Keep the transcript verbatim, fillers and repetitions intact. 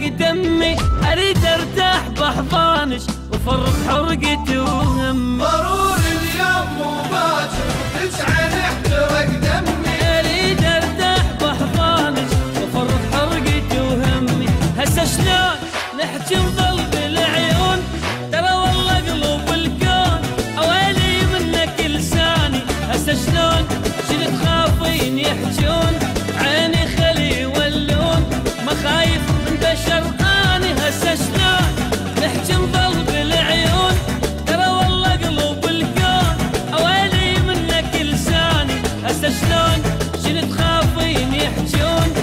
دمي، اريد ارتاح باحضانش وفرط حرقتي وهمي. ضروري اليوم مو باكر تجعل احترق دمي، اريد ارتاح باحضانش وفرط حرقتي وهمي. هسه شلون نحكي وظل بالعيون، ترى والله قلوب الكون اويلي منك لساني. هسه شلون شلت خافين يحجون، عيني خلي يولون ما خايف من بشر اني. هسه شلون نحكي نظل بالعيون، ترى والله قلوب الكون اويلي منك لساني. هسه شلون شلت خافين يحجون،